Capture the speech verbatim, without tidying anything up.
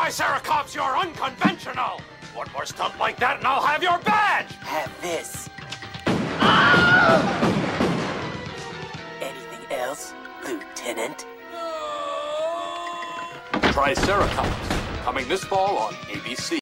Triceracops, you're unconventional! One more stunt like that and I'll have your badge! Have this. Anything else, Lieutenant? Triceracops, coming this fall on A B C.